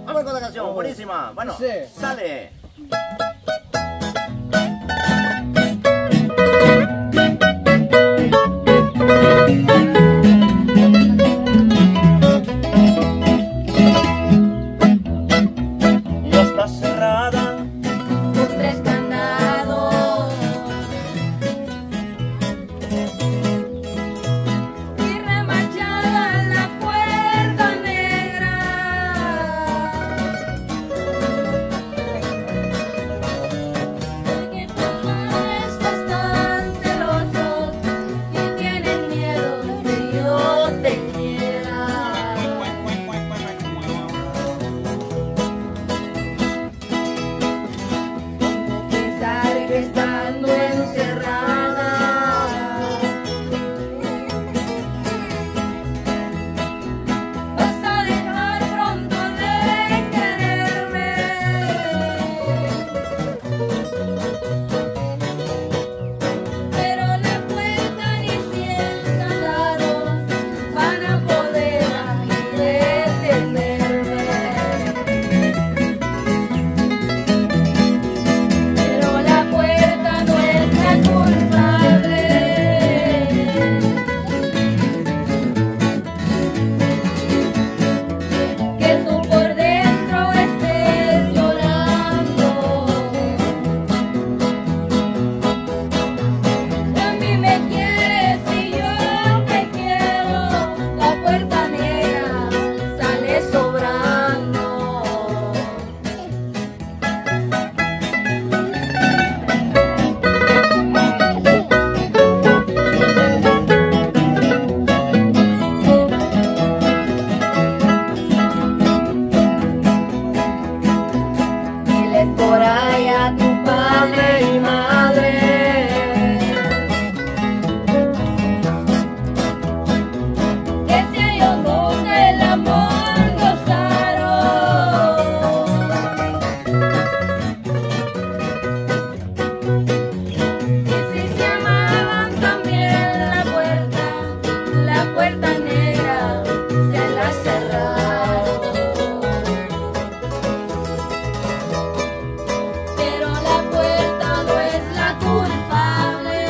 Vamos con la canción, buenísima. Bueno, Sí. sale. Ya está cerrada Con 3 candados y remachada la puerta negra. Porque tus maestros están celosos y tienen miedo que yo te quiera. Pensar que estando encerrada vas a dejar pronto de quererme, pero la puerta ni 100 candados van a poder detenerme. Pero la puerta no es la culpable, que tú por dentro estés llorando. A mí me quieres y yo te quiero, la puerta negra sale sobrando. Diles por ahí a tu padre y madre que si ellos nunca el amor gozaron, y si se amaban también la puerta negra se la cerraron. Pero la puerta no es la culpable,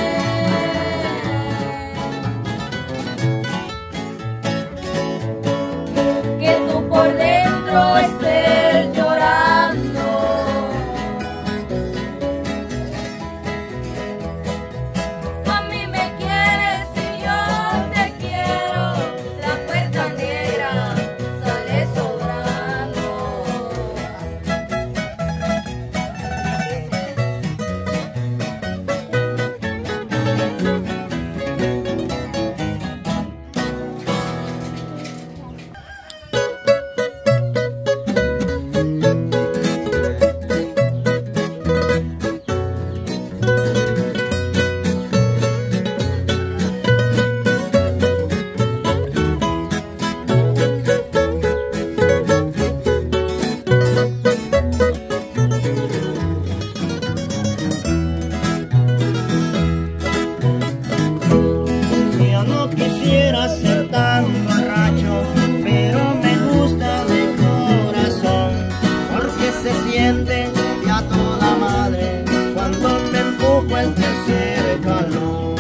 que tú por dentro estés llorando. A mí me quieres y yo te quiero, la puerta negra sale sobrando. Yo no quisiera ser tan borracho, pero me gusta de corazón, porque se siente ya toda madre cuando me empujo el tercer calor.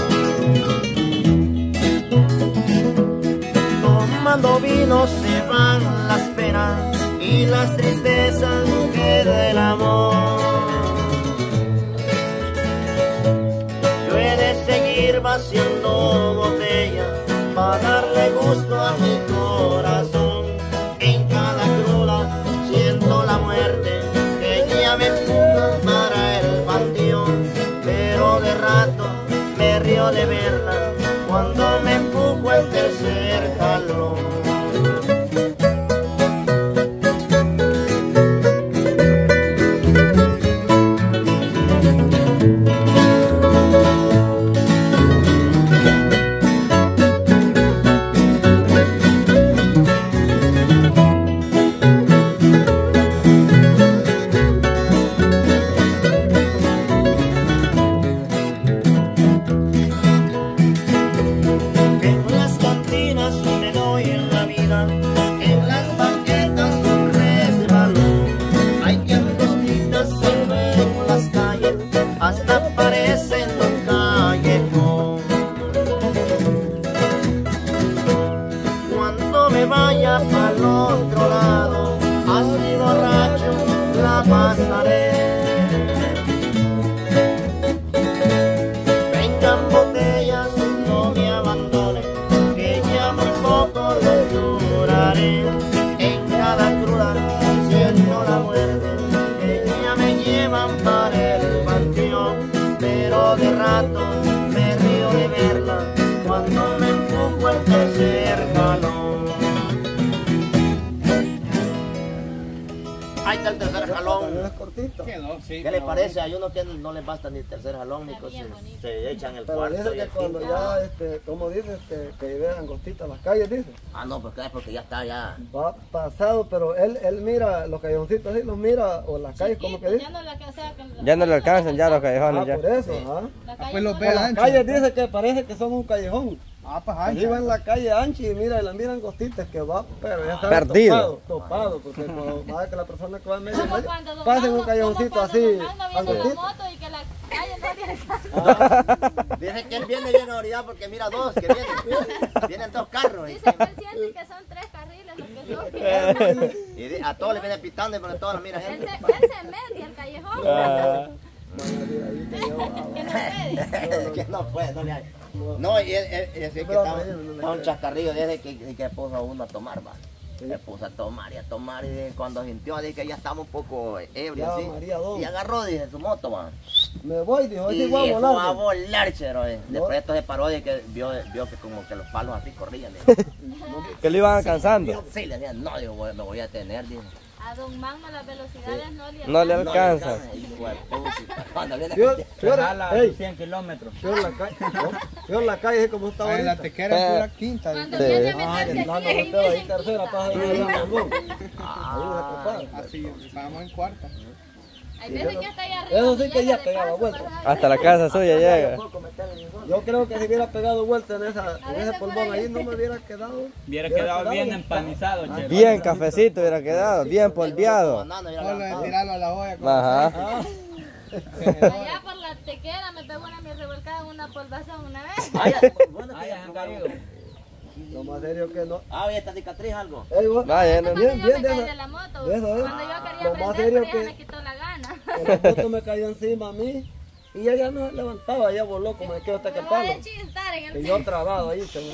Tomando vino se van las penas y las tristezas que del amor. Yo he de seguir vaciando botella para darle gusto a mi corazón. En cada cruda siento la muerte que ya me empuja para el panteón, pero de rato me río de verla cuando me empujo el tercer jalón. Ahí está el tercer jalón. Es cortito. Quedó, sí. ¿Qué le parece? Hay unos que no les basta ni el tercer jalón, ni pues se echan el Pero cuarto dice y que el cuando quinto. ya, como dice, que vean angostitas las calles, dice. Ah, no, pues claro, porque ya está, ya. Va pasado, pero él mira los callejoncitos así, los mira, o las calles, como que dice. Ya no la que sea que Ya no le alcanzan ya los callejones Ah, ya. por eso, ajá. la Pues calle los no- ve Las ancho. calles dice que parece que son un callejón. Ah, pues Allí ancho. va en la calle ancha y mira, y la miran angostitas que va, pero ya está Perdido. topado, porque cuando va que la persona que va en medio, Como cuando don pasa en un Magno- callejoncito como cuando así, don Magno viene en la angostito. moto y que la calle no le alcanza. Dice que él viene bien ahorita porque mira dos que vienen. Vienen dos carros. Dice que él siente que son 3 carriles los que son. Y a todos les viene pitando porque todos los mira Él gente. se mete al callejón. Ah, Que no puede. Que no puede, no le hay. No, y es que estaba un chascarrillo desde que puso a uno a tomar, va. Se puso a tomar y cuando sintió, dije que ya estaba un poco ebrio, Ya, así. María, ¿dónde? Y agarró, dije, su moto, va. Me voy, dijo, hoy Y sí voy a fue a volar. volar, chero. Después esto se paró de que vio que como que los palos así corrían. Dije. que lo iban alcanzando. Sí, le decía, no, digo, me voy a tener, dije. A don Magno las velocidades No le alcanzan. alcanza. Hijo de puta. Cuando viene Ey, 100 kilómetros. peor la calle, peor la calle, como está Ahí la ahorita. tequera es pura quinta. Cuando Sí. viene a Ay, meterse el aquí plano en de ahí tercera, pasa ahí en el balón. Ahí una copada. Así, vamos en cuarta. Hay veces que hasta allá arriba. Eso sí no que llega ya de pegaba paso vuelta. para Hasta la casa suya llega. Yo creo que si hubiera pegado vuelta en ese veces polvón por ahí ahí no me hubiera quedado. Hubiera quedado bien empanizado, che. Bien cafecito hubiera quedado, bien polviado. Solo de tirarlo a la olla. Ajá. Ah, allá por la tequera me pegó una mi revolcada en una polvazón una vez. Ahí han caído. lo más serio que no. Ah, oye, esta cicatriz algo. Ey, vos, Vaya, Cuando bien, yo bien, me caí de de eso. la moto, de eso, cuando yo quería lo más aprender, serio pero ella que- me quitó la gana. el moto me cayó encima a mí y ella ya no se levantaba, ella voló como de que hasta que Me voy palo. a chistar en el Y yo trabado ahí, seguro.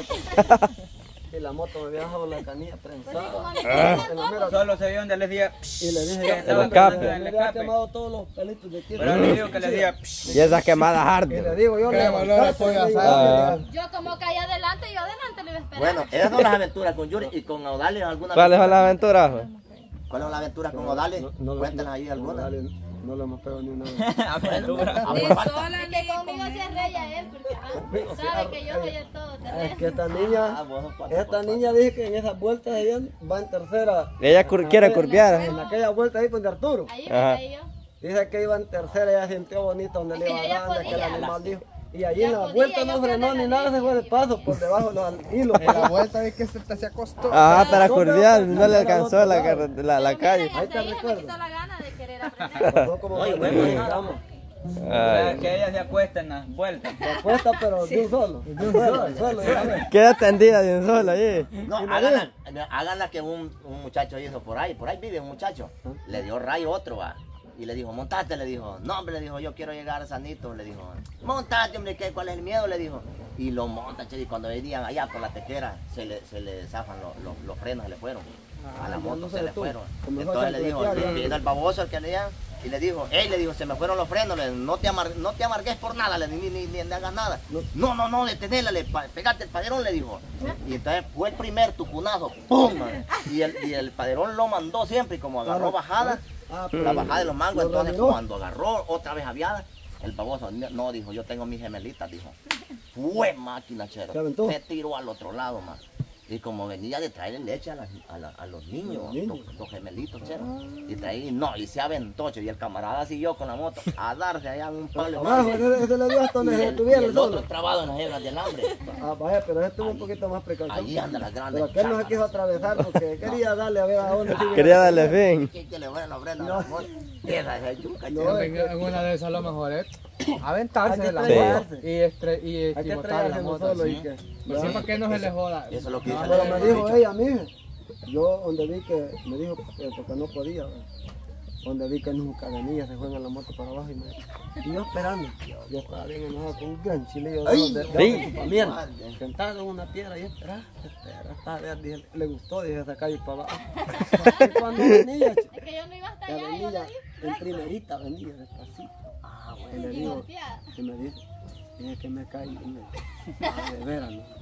Y la moto me había dejado la canilla Pues sí, prensada. como me En quedé la mera- Solo se vio donde les dije. Y le dije, El "Hombre, escape. me El había escape. quemado todos los pelitos de aquí. Pero le digo que les dije. Y esas quemadas Y le arden. digo, yo Qué levantate, valor de pollo le digo, asado. "Dale, Yo como caí adelante, yo adelante lo iba a esperar. Bueno, esas son las aventuras con Yuri y con Odales alguna. ¿Cuáles son las aventuras? Pues? ¿Cuáles son las aventuras con Odales? Cuéntanos ahí algunas. dale, no le hemos pegado ni una vez. Aventura. Ah, Ni pues, falta. sola, ni que conmigo se arreya él, porque sabe que yo voy a todo Es terreno. que esta Ah, niña, vos sos cuatro, esta niña dice que en esas vueltas ella va en tercera. Ella quiere curviar. En aquella vuelta ahí con de Arturo. Ahí me Ajá. caí yo. Dice que iba en tercera, ella sintió bonito donde le iba Ella dando, que el podía. animal dijo. Y allí Ya en la podía, vuelta yo no fui frenó donde ni la nada, se fue de paso por debajo de los hilos. En la vuelta vi que se acostó. Ajá, para No, curviar, pero no le era alcanzó otro la, lado. la Pero calle. mira, Ahí hasta te ahí se me recuerdo. quitó la gana de querer aprender. Pasó como Oye, cuando bueno, llegamos. Ay. Que ella se acuesta en las vueltas. Se apuesta, pero de un solo. De un solo, ya ves. Queda tendida de un solo allí. No, háganla que un muchacho hizo por ahí vive un muchacho. Le dio rayo otro, va. Y le dijo, montate, le dijo. No, hombre, le dijo, yo quiero llegar a Sanito, le dijo. Montate, hombre, ¿cuál es el miedo? Le dijo. Y lo monta, che, y cuando venían allá por la tequera, se le zafan los frenos, se le fueron. A la ya moto no se sé le tú. fueron. Como Entonces fue le dijo, chancletear, le vino el baboso el que le dio, y le dijo, se me fueron los frenos, no te amargues por nada, ni hagas nada. No, detenela, pegate el paderón, le dijo. Y entonces fue el primer tucunazo, ¡pum! Y el paderón lo mandó siempre, y como agarró bajada, la bajada de los mangos, Lo entonces remiró. cuando agarró otra vez aviada, el baboso, no, dijo, yo tengo mis gemelitas, dijo. Fue máquina, chero. ¿Se aventó? Se tiró al otro lado, más. Y como venía de traerle leche a los niños, los gemelitos, chero. Y traí, y se aventó, chero. Y el camarada siguió con la moto a darse allá en un palo. Abajo, ese le dio hasta donde Y se el tuviera el otro solo. trabado en las hebras del hambre. Ah, vaya, pero ese tuvo un poquito más precaución. Allí anda las grandes. Pero aquel no se quiso atravesar porque quería darle a ver a dónde sigue. Quería darle fin. Que le fueran los frenos a la moto. Esa es yuca, No, chero. es que- En una de esas lo mejor es aventarse Hay de la que moto estrellarse. y Hay que botar la estrellarse uno moto. solo Sí. y que... Pues sí, para que no se le joda. Eso es lo que dice Pero el me dijo dicho. ella, mija, yo donde vi que, me dijo que porque no podía, ¿verdad? Donde vi que nunca venía, se fue en la moto para abajo y yo esperando. Yo estaba bien enojado con un gran chilillo sí. mierda. Sentado en una piedra y espera, hasta ver, dije, le gustó, dije, esa calle para abajo. Y cuando venía, Es que yo no iba hasta ya allá, yo venía, le di en primerita venía despacito. Y le y digo, golpeada. y me dice que me caí, y me, de veras, no.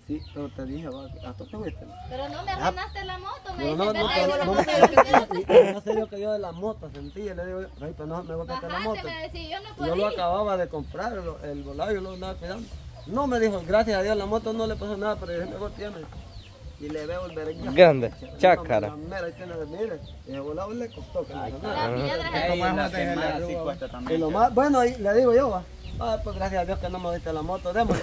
Sí, pero te dije, va, hasta te fuiste. Pero no me arruinaste la moto, me No, dice no, que no, te no, una no, moto. no sé yo que yo de la moto sentí, y le digo, ay, pues no me voy a quitar la moto. Bajate, me decía, yo no Yo lo podía. acababa de comprar, el volado, yo lo andaba cuidando. No, me dijo, gracias a Dios, la moto no le pasó nada, pero yo mejor tiene. Y le veo el berenjena. Grande, chácara. Mira, tiene, mire, y el volado le costó que le La ganara. piedra ¿Cómo es es más de la grúa? Y lo más, bueno, y le digo yo, va. Ah, pues gracias a Dios que no me diste la moto, démosle.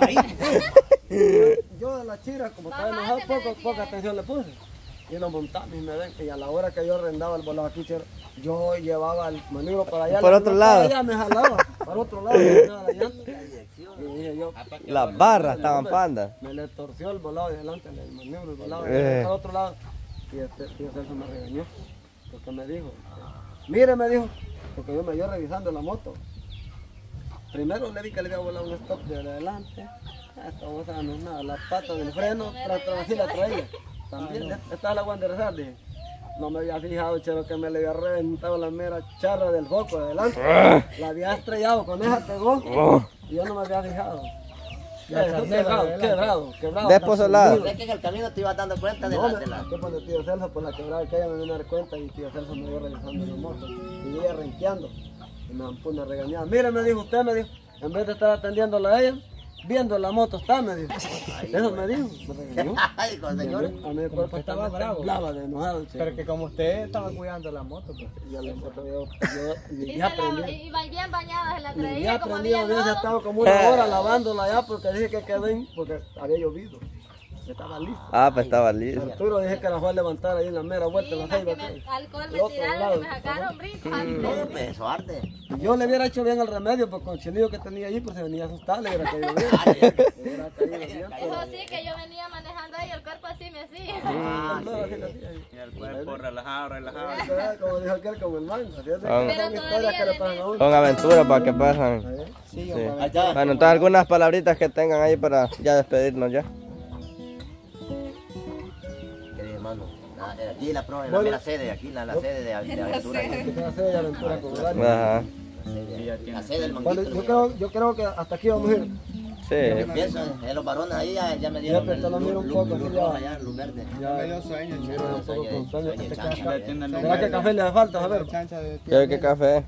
Yo de la chira, como estaba enojado, Bajate, me decía poca atención le puse. Y lo montamos y me ven. Y a la hora que yo arrendaba el volado aquí, chero, yo llevaba el manubrio para allá. Por la otro grúa lado. Para allá me jalaba, para otro lado. Me jalaba la llanta. Y dije yo, Las barras estaban pandas. me le torció el volado de adelante, el manubrio, el volado, Eh. para otro lado. Y tío Celso me regañó, porque me dijo, mire, me dijo, porque yo revisando la moto. Primero le vi que le había volado un stop de adelante. Esta cosa no es nada, la pata del freno, así la traía. También, esta es la guardia de rezar, dije. No me había fijado, chero, que me le había reventado la mera charra del foco de adelante. La había estrellado, con esa pegó. Y yo no me había fijado. Quebrado. Después solado. ¿Ves que en el camino te ibas dando cuenta de No, la... de la... que cuando tío Celso por la quebrada que ella me vino a dar cuenta y tío Celso me dio revisando la moto y ella renqueando y me pone a regañar. Mire, me dijo usted, me dijo, en vez de estar atendiéndola a ella, viendo la moto está, me dijo. Eso me dijo, me regañó. Ay, con señor. A mí el cuerpo estaba bravo. temblaba de enojado. Pero que como usted estaba cuidando la moto, pues. Ya la moto yo Y ya se la aprendí. iba bien bañada, se la Ya traía como aprendí, había había lodo. estado como una hora lavándola ya porque dije que quedó bien, porque había llovido. Estaba listo. Ah, pues estaba listo. Arturo dije que la fue a levantar ahí en la mera vuelta. Sí, la para ceiba, que me, que- alcohol el me otro tiraron lado. y me sacaron brincos. No, pues eso arde. Yo le hubiera hecho bien el remedio, porque con el chilillo que tenía allí, pues se venía a asustar, le hubiera caído bien. Le hubiera caído bien, pero- Eso sí, que yo venía manejando ahí, el cuerpo así me hacía. Ah, No, así lo hacía. Y el cuerpo relajado. Ah, como dijo aquel, como el mango. Así es de que Ah. son historias que le pasan a uno. Son aventuras para que pasan. ¿Eh? Sí. Ahí está. Bueno, entonces algunas palabritas que tengan ahí para ya despedirnos ya. Querido hermano, aquí la prueba, la Bueno. mera sede, aquí la sede de aventura. Que se hace de aventura con Dani. Ajá. La sede del Cuando- manguito. yo creo que hasta aquí vamos a ir. Sí. Empiezo, los varones ahí ya me dieron Ya, pero te lo miro un poco, luz así ya. roja ya, luz verde. Ya, dio sueño, mira, chico. un poco con sueño. Sueño, Este chancho. acá- Tiene el ¿Será que café le hace falta? A ver. chancha de ¿Qué, qué café?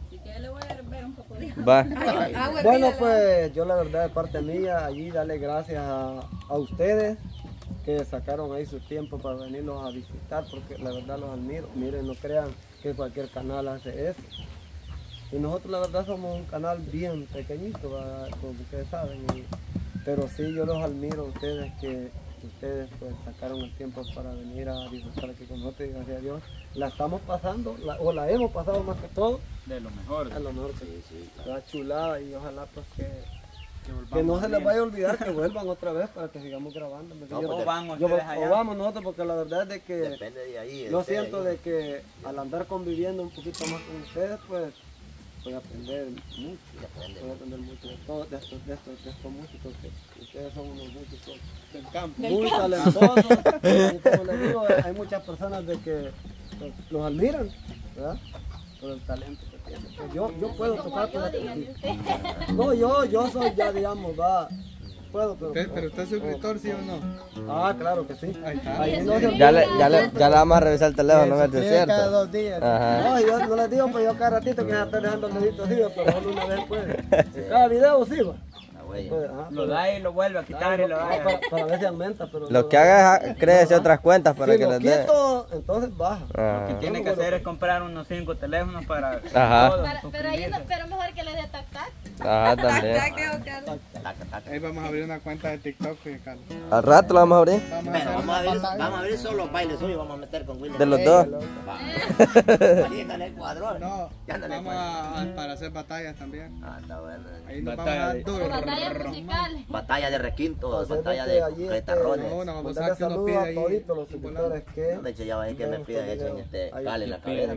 Va. Bueno, pues yo la verdad de parte mía, allí darle gracias a ustedes que sacaron ahí su tiempo para venirlos a visitar, porque la verdad los admiro. Miren, no crean que cualquier canal hace eso. Y nosotros la verdad somos un canal bien pequeñito, ¿verdad? Como ustedes saben. Pero sí, yo los admiro a ustedes que ustedes pues sacaron el tiempo para venir a disfrutar aquí con nosotros y gracias a Dios la estamos pasando, o la hemos pasado más que todo, de lo mejor. a lo mejor que la chulada y ojalá pues que no se les vaya a olvidar que vuelvan otra vez para que sigamos grabando. No, pues, O van Yo- ustedes allá. o vamos nosotros porque la verdad es de que Depende de ahí. yo ustedes siento ahí. de que al andar conviviendo un poquito más con ustedes pues voy a aprender mucho. Y aprende. Voy a aprender mucho de todos de estos músicos que ustedes son unos músicos Del campo. muy talentosos y como les digo hay muchas personas de que pues, los admiran, ¿verdad? Por el talento que tienen. Pues yo puedo Como tocar yo, pero díganme usted. no yo soy ya digamos va puedo Pero usted es suscriptor, ¿sí o no? ah claro que sí Ahí está. ahí no se Ya le vamos a revisar el teléfono, ¿no es cierto? Cada 2 días. Ajá. no, yo no les digo, pues yo cada ratito que ya estoy dejando el dedito así, pero solo una vez puede. Cada video sí va. La huella. Pues, ajá, Lo pero- da y lo vuelve a quitar y lo da. para ver si aumenta, pero Lo que haga es créese otras cuentas para si que lo les dé. quito, entonces baja. Ajá. Lo que tiene que hacer es comprar unos 5 teléfonos para Ajá. todos Pero ahí no, suscribirse. pero mejor que le dé tac tac. Ajá, también. Taca, taca. Ahí vamos a abrir una cuenta de TikTok, fíjate, Carlos. Al rato lo vamos a abrir. Bueno, vamos a abrir solo los bailes suyos, vamos a meter con William. De los dos. Va. Ahí en el cuadrón. No, Ya no le vamos para hacer batallas también. Ah, está bueno. Ahí nos vamos a dar O duro. batallas musicales. Batalla de requintos, Entonces, batalla desde allí, de guitarrones. No, una Mandarle babosa que uno saludos pide a ahí. toditos los suscriptores que De hecho, ya va a ver que me piden hecho en este cal en la cabeza.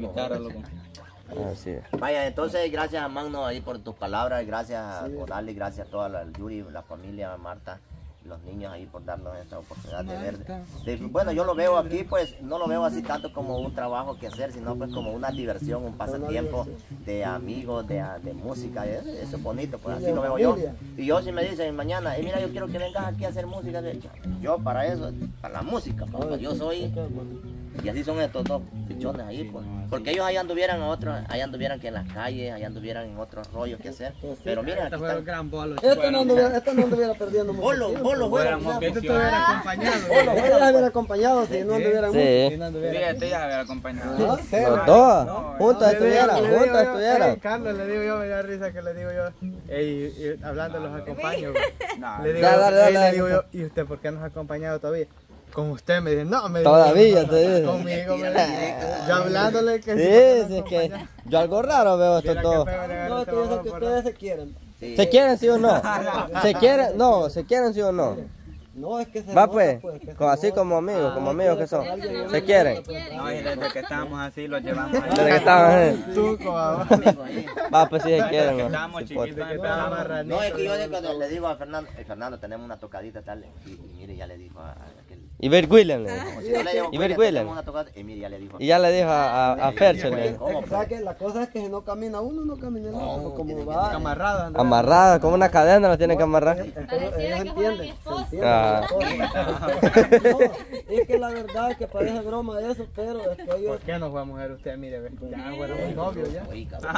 Así es. Vaya, entonces gracias a Magno ahí por tus palabras, gracias a Odali, gracias a toda la Yuri, la familia, Marta los niños ahí por darnos esta oportunidad de ver. Bueno, yo lo veo aquí, pues no lo veo así tanto como un trabajo que hacer, sino pues como una diversión, un pasatiempo de amigos, de música. Eso es bonito, pues así lo veo yo. Y yo si me dicen mañana, mira, yo quiero que vengas aquí a hacer música, yo para eso, para la música, pues yo soy... Y así son estos dos pichones ahí, pues. Porque ellos allá anduvieran que en las calles, allá anduvieran en otros rollos que hacer. Pero miren, aquí Este fue el están. gran bolo. Esto no anduviera perdiendo mucho Bolo, tiempo. bolo, Fuéramos bueno. que te hubiera acompañado. Bolo, ya hubiera acompañado si no anduvieran mucho. Sí. Fíjate, ya hubiera acompañado. ¿Ah? Cero. Los dos, juntos estuvieran, juntos estuvieran. Carlos, le digo yo, me da risa que le digo yo, y hablando los acompaño. No, Le digo, Dale, le digo yo, ¿y usted por qué nos ha acompañado todavía? Con usted me dice, no, me dice, Todavía te dice. conmigo, me dice, yo hablándole que Sí, sí, es que yo algo raro veo esto todo. No, es que yo sé que ustedes se quieren. Sí. ¿Se quieren sí o no? ¿Se quieren? No, ¿se quieren sí o no? No, es que se Va nota, pues, que se así nota. como amigos que son. Eso ¿Se quieren? no, y desde que estábamos así los llevamos ahí. Desde que estaban ahí. tuco, va. Amigo ahí. Va, pues sí se quieren. Que ¿no? estábamos Sí, pues. chiquitos, estábamos No, es que yo cuando le digo a Fernando, Fernando, tenemos una tocadita tal, y mire, ya le dijo a aquel. Y Bert William le dijo. Como si yo le digo, Y Bert "Cuele, William. tenemos una tocada", y mire, ya le dijo. Y ya le dijo a Fercho, le dijo. ¿Cómo, Es que, ¿sabe qué? La cosa es que si no camina uno, no camina el otro. Como va. Camarada, Andrés. Amarrada, como una cadena la tiene que amarrar. Entonces, Pareciera ellos que fuera mi entienden, se esposo. entienden Ah. la cosa. No, es que la verdad es que parece broma eso, pero es que ellos... ¿Por qué no fue a mujer usted? Mire, ve, ya fuéramos novios ya. Oí, cabrón.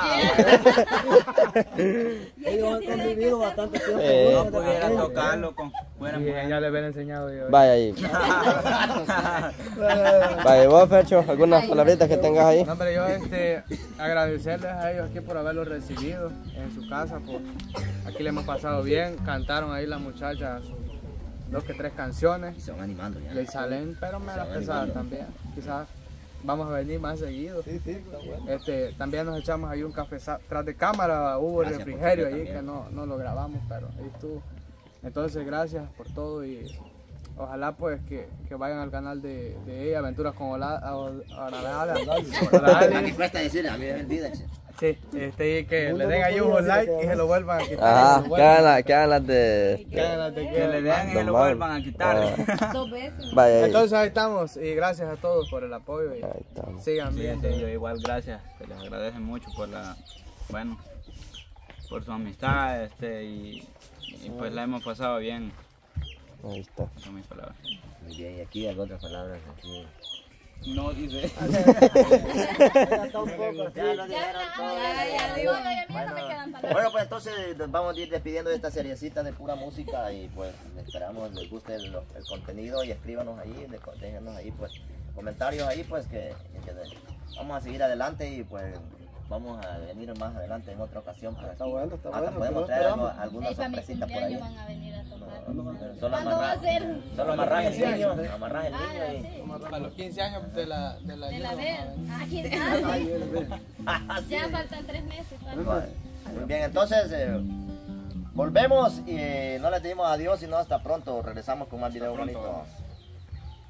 Ellos han convivido bastante tiempo. Eh. no pudiera tocarlo con fuera Y mujer. ya le hubiera enseñado yo. Vaya ahí. Vaya, vos, Fercho, algunas palabritas que tengas ahí. No, pero yo agradecerles a ellos aquí por haberlos recibido en su casa. Aquí le hemos pasado bien, cantaron ahí las muchachas sus 2 que 3 canciones. Y se van animando ya. Le salen, pero me las pesadas también. Quizás vamos a venir más seguido. Sí, sí, está bueno. También nos echamos ahí un café tras de cámara, hubo Gracias por refrigerio todo ahí también. que no lo grabamos, pero ahí estuvo. Entonces gracias por todo y ojalá pues que vayan al canal de ella, Aventuras con A mí cuesta decir, a mí me olvida. Sí, y que le den ahí un like y se lo vuelvan a quitar. Ajá, que hagan las de... Que le den y se lo Normal. vuelvan a quitar. Dos veces. Vaya ahí. Entonces ahí estamos y gracias a todos por el apoyo y Ahí estamos. sigan Sí, viendo. sí, yo igual gracias, se les agradece mucho por por su amistad, y pues la hemos pasado bien, Ahí está. son mis palabras. Muy bien, y aquí hay otras palabras. Aquí. No dice. Ya está un poco así. Ya lo dijeron todo. Ya digo, a mí no me quedan palabras. Bueno, pues entonces nos vamos a ir despidiendo de esta seriecita de pura música y pues esperamos les guste el contenido y escríbanos ahí, déjenos ahí pues comentarios ahí pues que vamos a seguir adelante y pues vamos a venir más adelante en otra ocasión. Pues, Está bueno, está hasta bueno, podemos pero traer esperamos. alguna Ahí para mi sorpresita por ahí. cumpleaños van a venir a tocar. Solo ¿Cuándo va a ser? Solo amarrar el niño, amarrar el Ah, niño y... sí. A los 15 años de la De la ayuda, ver. ¿no? Aquí ya faltan 3 meses. Muy bien, entonces volvemos y no les decimos adiós, sino hasta pronto. Regresamos con más videos bonitos.